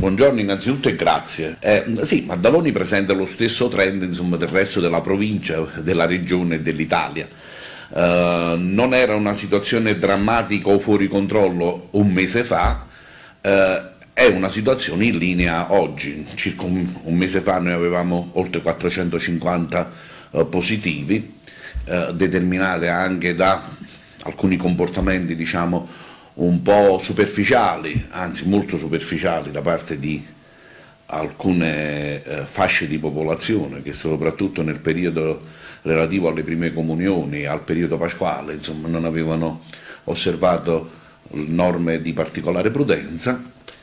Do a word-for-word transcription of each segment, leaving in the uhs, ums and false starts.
Buongiorno innanzitutto e grazie. Eh, sì, Maddaloni presenta lo stesso trend insomma, del resto della provincia, della regione e dell'Italia. Eh, non era una situazione drammatica o fuori controllo un mese fa, eh, è una situazione in linea oggi. Circa un, un mese fa noi avevamo oltre quattrocentocinquanta eh, positivi, eh, determinate anche da alcuni comportamenti, diciamo, un po' superficiali, anzi molto superficiali da parte di alcune eh, fasce di popolazione che soprattutto nel periodo relativo alle prime comunioni, al periodo pasquale, insomma, non avevano osservato norme di particolare prudenza,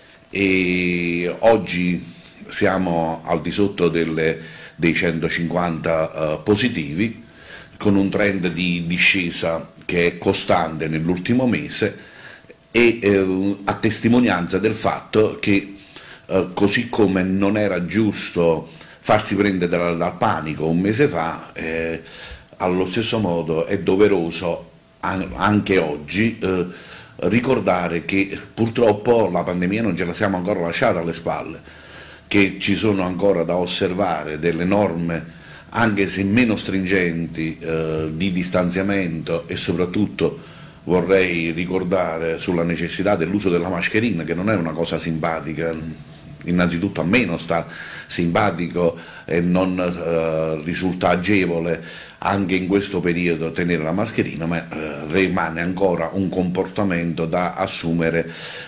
e oggi siamo al di sotto delle, dei centocinquanta eh, positivi, con un trend di discesa che è costante nell'ultimo mese, e eh, a testimonianza del fatto che eh, così come non era giusto farsi prendere dal, dal panico un mese fa, eh, allo stesso modo è doveroso an anche oggi eh, ricordare che purtroppo la pandemia non ce la siamo ancora lasciata alle spalle, che ci sono ancora da osservare delle norme anche se meno stringenti eh, di distanziamento, e soprattutto vorrei ricordare sulla necessità dell'uso della mascherina, che non è una cosa simpatica. Innanzitutto a me non sta simpatico e non eh, risulta agevole anche in questo periodo tenere la mascherina, ma eh, rimane ancora un comportamento da assumere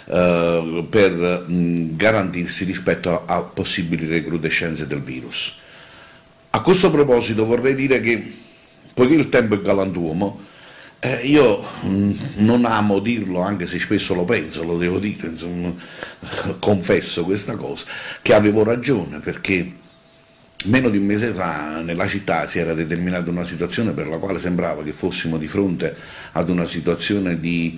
eh, per mh, garantirsi rispetto a, a possibili recrudescenze del virus. A questo proposito vorrei dire che, poiché il tempo è galantuomo, Eh, io mh, non amo dirlo, anche se spesso lo penso, lo devo dire, insomma, confesso questa cosa, che avevo ragione, perché meno di un mese fa nella città si era determinata una situazione per la quale sembrava che fossimo di fronte ad una situazione di,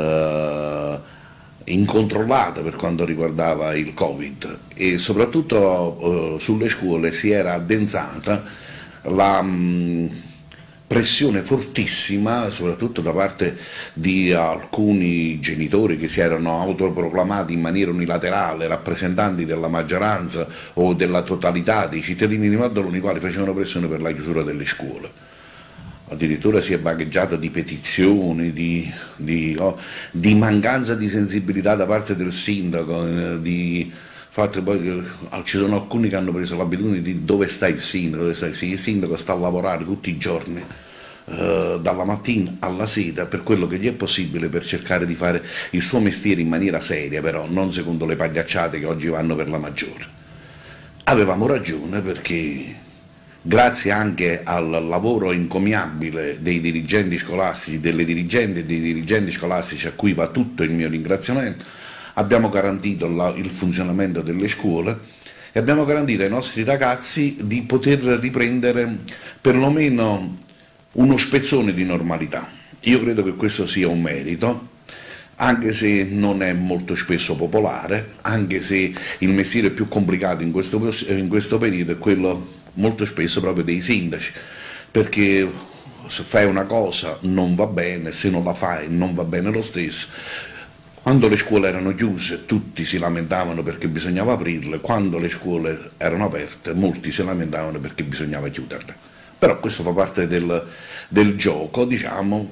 eh, incontrollata per quanto riguardava il Covid, e soprattutto eh, sulle scuole si era addensata la mh, pressione fortissima, soprattutto da parte di alcuni genitori che si erano autoproclamati in maniera unilaterale rappresentanti della maggioranza o della totalità dei cittadini di Maddaloni, i quali facevano pressione per la chiusura delle scuole. Addirittura si è vagheggiato di petizioni, di, di, oh, di mancanza di sensibilità da parte del sindaco, eh, di Infatti poi ci sono alcuni che hanno preso l'abitudine di dove sta il sindaco, dove sta il sindaco, il sindaco sta a lavorare tutti i giorni, eh, dalla mattina alla sera, per quello che gli è possibile, per cercare di fare il suo mestiere in maniera seria, però non secondo le pagliacciate che oggi vanno per la maggiore. Avevamo ragione, perché grazie anche al lavoro encomiabile dei dirigenti scolastici, delle dirigenti e dei dirigenti scolastici, a cui va tutto il mio ringraziamento, abbiamo garantito la, il funzionamento delle scuole e abbiamo garantito ai nostri ragazzi di poter riprendere perlomeno uno spezzone di normalità. Io credo che questo sia un merito, anche se non è molto spesso popolare, anche se il mestiere più complicato in questo, in questo periodo è quello molto spesso proprio dei sindaci, perché se fai una cosa non va bene, se non la fai non va bene lo stesso. Quando le scuole erano chiuse tutti si lamentavano perché bisognava aprirle, quando le scuole erano aperte molti si lamentavano perché bisognava chiuderle. Però questo fa parte del, del gioco, diciamo,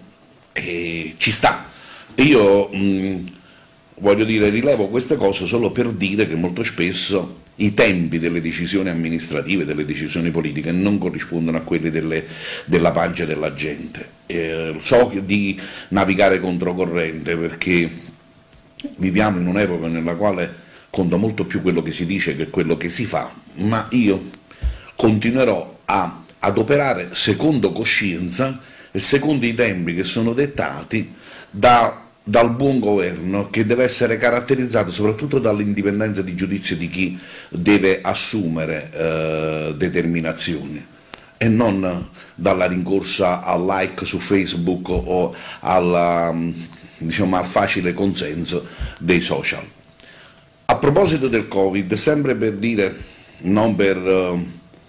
e ci sta. E io mh, voglio dire, rilevo queste cose solo per dire che molto spesso i tempi delle decisioni amministrative, delle decisioni politiche non corrispondono a quelli delle, della pancia della gente. Eh, so di navigare controcorrente, perché viviamo in un'epoca nella quale conta molto più quello che si dice che quello che si fa, ma io continuerò a, ad operare secondo coscienza e secondo i tempi che sono dettati da, dal buon governo, che deve essere caratterizzato soprattutto dall'indipendenza di giudizio di chi deve assumere eh, determinazioni, e non dalla rincorsa al like su Facebook o alla, diciamo, al facile consenso dei social. A proposito del Covid, sempre per dire, non per,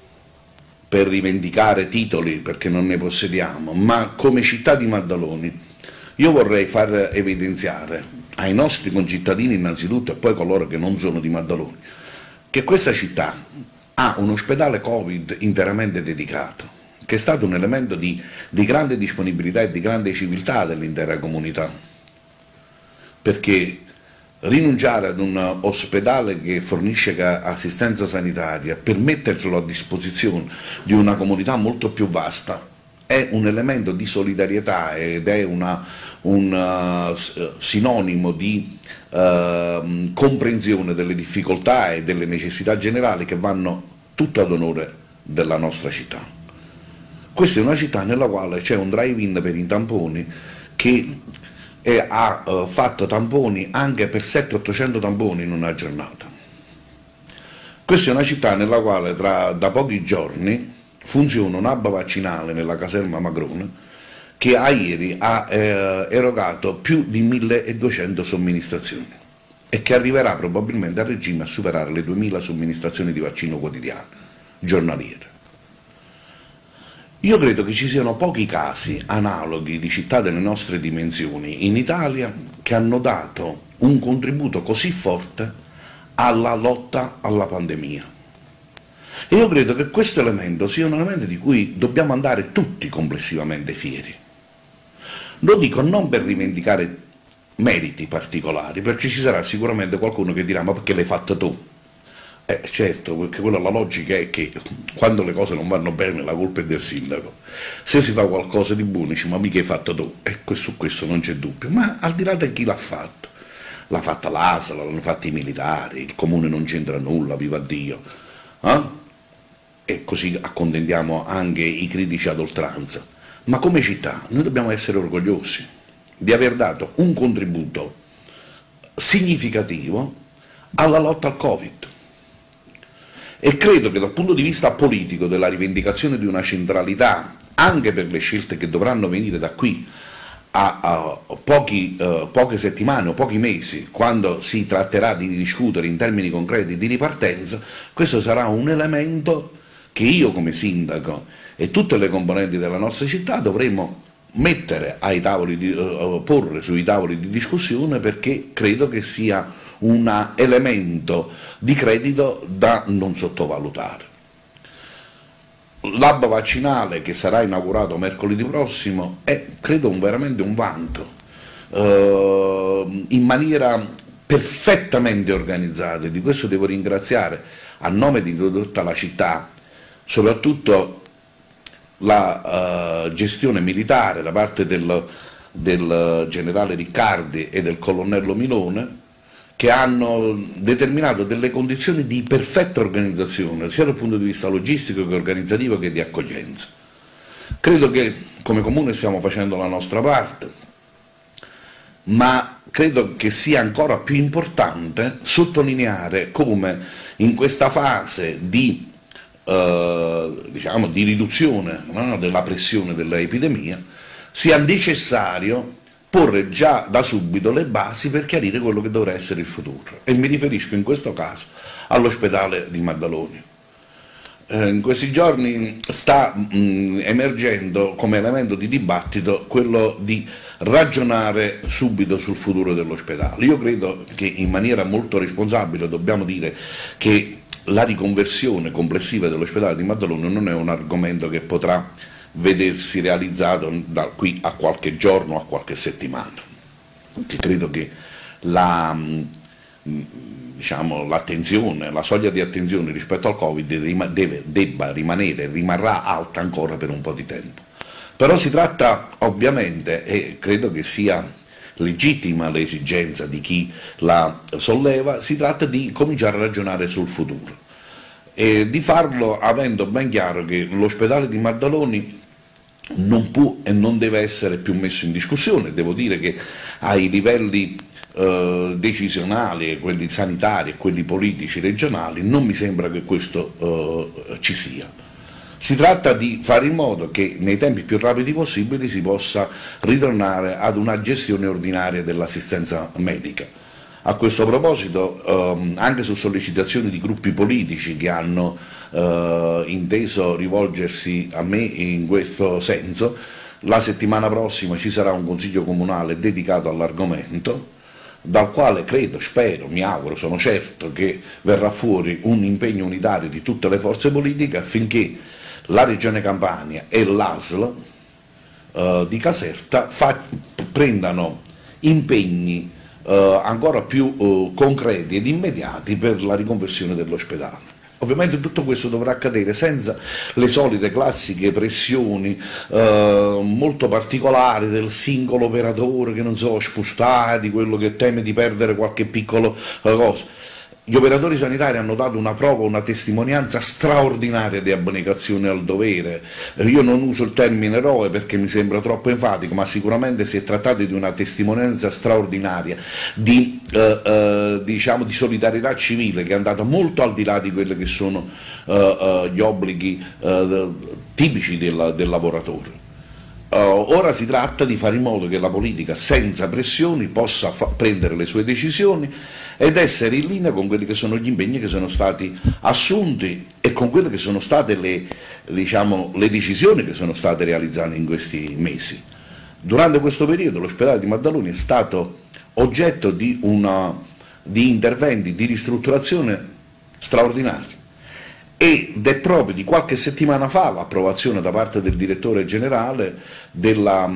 per rivendicare titoli perché non ne possediamo, ma come città di Maddaloni, io vorrei far evidenziare ai nostri concittadini innanzitutto e poi coloro che non sono di Maddaloni, che questa città ha un ospedale Covid interamente dedicato, che è stato un elemento di, di grande disponibilità e di grande civiltà dell'intera comunità, perché rinunciare ad un ospedale che fornisce assistenza sanitaria per metterlo a disposizione di una comunità molto più vasta è un elemento di solidarietà ed è una, un uh, sinonimo di uh, comprensione delle difficoltà e delle necessità generali che vanno tutto ad onore della nostra città. Questa è una città nella quale c'è un drive-in per i tamponi che e ha uh, fatto tamponi anche per settecento ottocento tamponi in una giornata. Questa è una città nella quale tra, da pochi giorni funziona un hub vaccinale nella caserma Macrone che a ieri ha eh, erogato più di milleduecento somministrazioni e che arriverà probabilmente a regime a superare le duemila somministrazioni di vaccino quotidiane, giornaliere. Io credo che ci siano pochi casi analoghi di città delle nostre dimensioni in Italia che hanno dato un contributo così forte alla lotta alla pandemia. E io credo che questo elemento sia un elemento di cui dobbiamo andare tutti complessivamente fieri. Lo dico non per rivendicare meriti particolari, perché ci sarà sicuramente qualcuno che dirà ma perché l'hai fatto tu? Eh, certo, perché quella la logica è che quando le cose non vanno bene la colpa è del sindaco. Se si fa qualcosa di buono dici ma mica hai fatto tu, e eh, su questo non c'è dubbio, ma al di là di chi l'ha fatto, l'ha fatta l'A S L, l'hanno fatta i militari, il comune non c'entra nulla, viva Dio, eh? E così accontentiamo anche i critici ad oltranza. Ma come città noi dobbiamo essere orgogliosi di aver dato un contributo significativo alla lotta al Covid. E credo che dal punto di vista politico della rivendicazione di una centralità, anche per le scelte che dovranno venire da qui a, a pochi, uh, poche settimane o pochi mesi, quando si tratterà di discutere in termini concreti di ripartenza, questo sarà un elemento che io come sindaco e tutte le componenti della nostra città dovremo mettere ai tavoli di, uh, porre sui tavoli di discussione, perché credo che sia un elemento di credito da non sottovalutare. L'hub vaccinale che sarà inaugurato mercoledì prossimo è credo un, veramente un vanto, uh, in maniera perfettamente organizzata, e di questo devo ringraziare a nome di tutta la città, soprattutto la uh, gestione militare da parte del, del generale Riccardi e del colonnello Milone, che hanno determinato delle condizioni di perfetta organizzazione, sia dal punto di vista logistico che organizzativo che di accoglienza. Credo che come comune stiamo facendo la nostra parte, ma credo che sia ancora più importante sottolineare come in questa fase di Uh, diciamo, di riduzione, no, della pressione dell'epidemia, sia necessario porre già da subito le basi per chiarire quello che dovrà essere il futuro, e mi riferisco in questo caso all'ospedale di Maddaloni. Eh, in questi giorni sta mh, emergendo come elemento di dibattito quello di ragionare subito sul futuro dell'ospedale. Io credo che in maniera molto responsabile dobbiamo dire che la riconversione complessiva dell'ospedale di Maddaloni non è un argomento che potrà vedersi realizzato da qui a qualche giorno, a qualche settimana. Perché credo che la, diciamo, l'attenzione, la soglia di attenzione rispetto al Covid deve, debba rimanere, rimarrà alta ancora per un po' di tempo. Però si tratta ovviamente, e credo che sia legittima l'esigenza di chi la solleva, si tratta di cominciare a ragionare sul futuro e di farlo avendo ben chiaro che l'ospedale di Maddaloni non può e non deve essere più messo in discussione. Devo dire che ai livelli eh, decisionali, quelli sanitari e quelli politici regionali, non mi sembra che questo eh, ci sia. Si tratta di fare in modo che nei tempi più rapidi possibili si possa ritornare ad una gestione ordinaria dell'assistenza medica. A questo proposito, ehm, anche su sollecitazione di gruppi politici che hanno eh, inteso rivolgersi a me in questo senso, la settimana prossima ci sarà un consiglio comunale dedicato all'argomento, dal quale credo, spero, mi auguro, sono certo che verrà fuori un impegno unitario di tutte le forze politiche affinché la Regione Campania e l'A S L eh, di Caserta fa, prendano impegni eh, ancora più eh, concreti ed immediati per la riconversione dell'ospedale. Ovviamente tutto questo dovrà accadere senza le solite classiche pressioni eh, molto particolari del singolo operatore che non so spostare, di quello che teme di perdere qualche piccolo eh, cosa. Gli operatori sanitari hanno dato una prova, una testimonianza straordinaria di abnegazione al dovere. Io non uso il termine eroe perché mi sembra troppo enfatico, ma sicuramente si è trattato di una testimonianza straordinaria di, eh, eh, diciamo, di solidarietà civile che è andata molto al di là di quelli che sono eh, eh, gli obblighi eh, tipici del, del lavoratore. Uh, ora si tratta di fare in modo che la politica senza pressioni possa prendere le sue decisioni ed essere in linea con quelli che sono gli impegni che sono stati assunti e con quelle che sono state le, diciamo, le decisioni che sono state realizzate in questi mesi. Durante questo periodo l'ospedale di Maddaloni è stato oggetto di, una, di interventi di ristrutturazione straordinari. Ed è proprio di qualche settimana fa l'approvazione da parte del direttore generale della,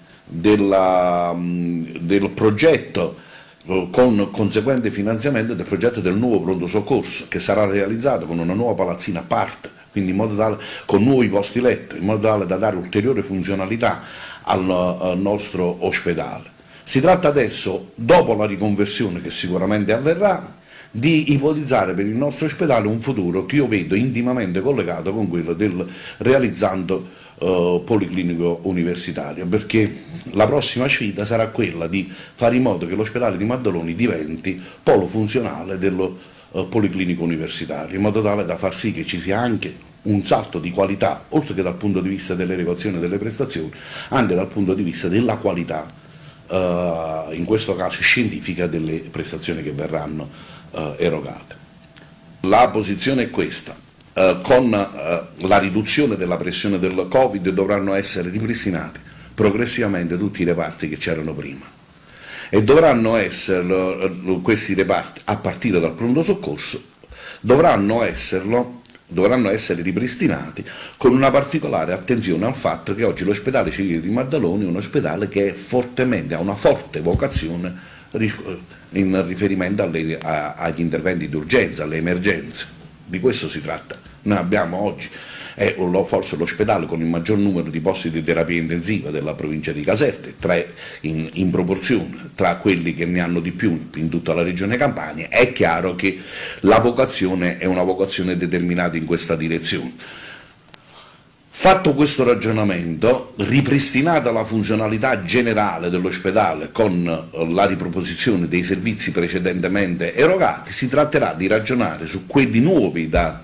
della, del progetto con conseguente finanziamento del progetto del nuovo pronto soccorso che sarà realizzato con una nuova palazzina a parte, quindi in modo tale, con nuovi posti letto, in modo tale da dare ulteriore funzionalità al, al nostro ospedale. Si tratta adesso, dopo la riconversione che sicuramente avverrà, di ipotizzare per il nostro ospedale un futuro che io vedo intimamente collegato con quello del realizzando eh, policlinico universitario, perché la prossima sfida sarà quella di fare in modo che l'ospedale di Maddaloni diventi polo funzionale dello eh, policlinico universitario, in modo tale da far sì che ci sia anche un salto di qualità, oltre che dal punto di vista dell'erogazione delle prestazioni, anche dal punto di vista della qualità, eh, in questo caso scientifica, delle prestazioni che verranno erogate. La posizione è questa: eh, con eh, la riduzione della pressione del Covid dovranno essere ripristinati progressivamente tutti i reparti che c'erano prima e dovranno essere questi reparti, a partire dal pronto soccorso, dovranno esserlo dovranno essere ripristinati con una particolare attenzione al fatto che oggi l'ospedale civile di Maddaloni è un ospedale che è fortemente, ha una forte vocazione in riferimento alle, a, agli interventi di urgenza, alle emergenze. Di questo si tratta. Noi abbiamo oggi, è forse l'ospedale con il maggior numero di posti di terapia intensiva della provincia di Caserta, tra, in, in proporzione tra quelli che ne hanno di più in tutta la regione Campania. È chiaro che la vocazione è una vocazione determinata in questa direzione. Fatto questo ragionamento, ripristinata la funzionalità generale dell'ospedale con la riproposizione dei servizi precedentemente erogati, si tratterà di ragionare su quelli nuovi da,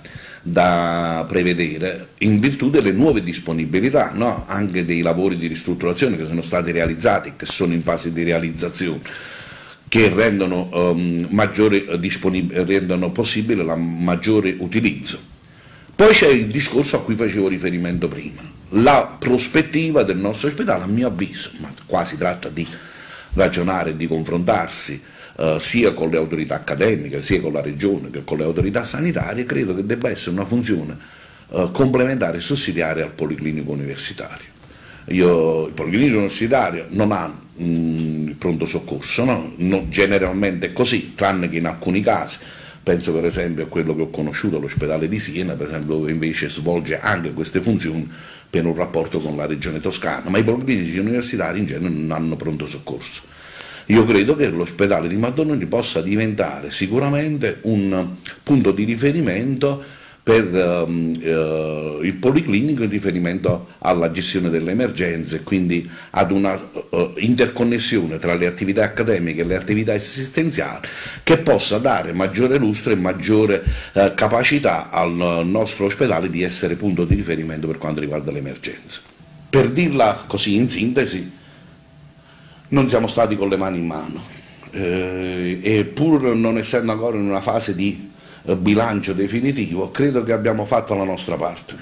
da prevedere in virtù delle nuove disponibilità, no? Anche dei lavori di ristrutturazione che sono stati realizzati e che sono in fase di realizzazione, che rendono, um, maggiore rendono possibile il maggiore utilizzo. Poi c'è il discorso a cui facevo riferimento prima, la prospettiva del nostro ospedale, a mio avviso, ma qua si tratta di ragionare e di confrontarsi eh, sia con le autorità accademiche, sia con la regione che con le autorità sanitarie, credo che debba essere una funzione eh, complementare e sussidiaria al policlinico universitario. Io, il policlinico universitario non ha mh, il pronto soccorso, no? No, generalmente è così, tranne che in alcuni casi. Penso per esempio a quello che ho conosciuto all'ospedale di Siena, per esempio, dove invece svolge anche queste funzioni per un rapporto con la regione toscana, ma i policlinici universitari in genere non hanno pronto soccorso. Io credo che l'ospedale di Maddaloni possa diventare sicuramente un punto di riferimento per um, uh, il policlinico in riferimento alla gestione delle emergenze, quindi ad una uh, interconnessione tra le attività accademiche e le attività assistenziali che possa dare maggiore lustro e maggiore uh, capacità al uh, nostro ospedale di essere punto di riferimento per quanto riguarda le emergenze. Per dirla così in sintesi, non siamo stati con le mani in mano eh, e pur non essendo ancora in una fase di bilancio definitivo, credo che abbiamo fatto la nostra parte.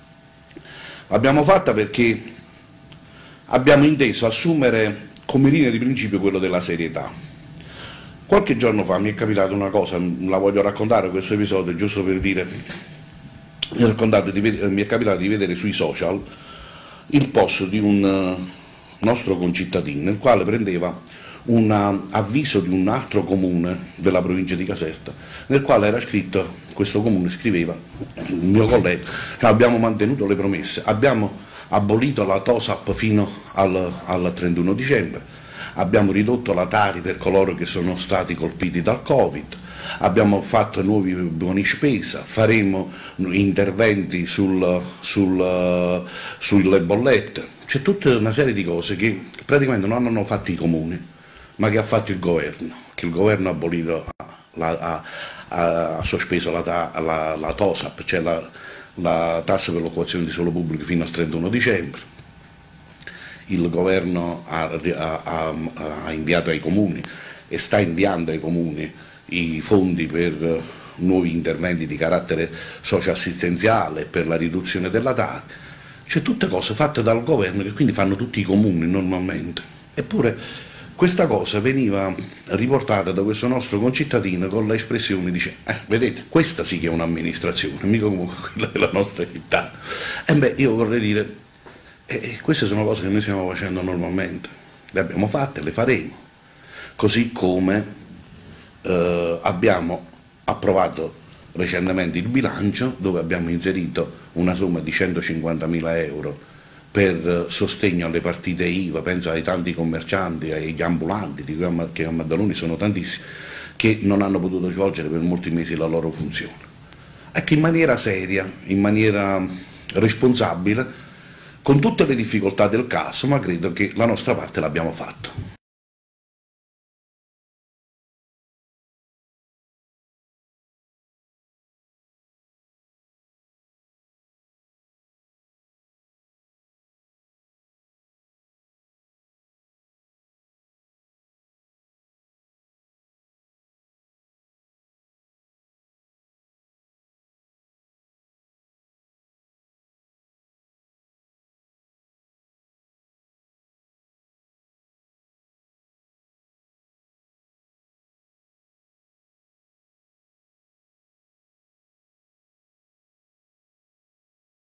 L'abbiamo fatta perché abbiamo inteso assumere come linea di principio quello della serietà. Qualche giorno fa mi è capitata una cosa, la voglio raccontare questo episodio giusto per dire, mi è, raccontato di, mi è capitato di vedere sui social il post di un nostro concittadino, nel quale prendeva un avviso di un altro comune della provincia di Caserta, nel quale era scritto, questo comune scriveva, il mio collega, che abbiamo mantenuto le promesse, abbiamo abolito la TOSAP fino al, al trentuno dicembre, abbiamo ridotto la Tari per coloro che sono stati colpiti dal Covid, abbiamo fatto nuovi buoni spesa, faremo interventi sul, sul, sulle bollette. C'è tutta una serie di cose che praticamente non hanno fatto i comuni, ma che ha fatto il governo, che il governo ha abolito, la, ha, ha, ha sospeso la, la, la TOSAP, cioè la, la tassa per l'occupazione di suolo pubblico fino al trentuno dicembre. Il governo ha, ha, ha inviato ai comuni e sta inviando ai comuni i fondi per nuovi interventi di carattere socio-assistenziale, per la riduzione della Tari. Cioè tutte cose fatte dal governo che quindi fanno tutti i comuni normalmente. Eppure questa cosa veniva riportata da questo nostro concittadino con l'espressione, dice, eh, vedete, questa sì che è un'amministrazione, mica come quella della nostra città. E beh, io vorrei dire, eh, queste sono cose che noi stiamo facendo normalmente, le abbiamo fatte, le faremo, così come eh, abbiamo approvato recentemente il bilancio, dove abbiamo inserito una somma di centocinquantamila euro per sostegno alle partite I V A, penso ai tanti commercianti, agli ambulanti, di cui che a Maddaloni sono tantissimi, che non hanno potuto svolgere per molti mesi la loro funzione. Ecco, in maniera seria, in maniera responsabile, con tutte le difficoltà del caso, ma credo che la nostra parte l'abbiamo fatta.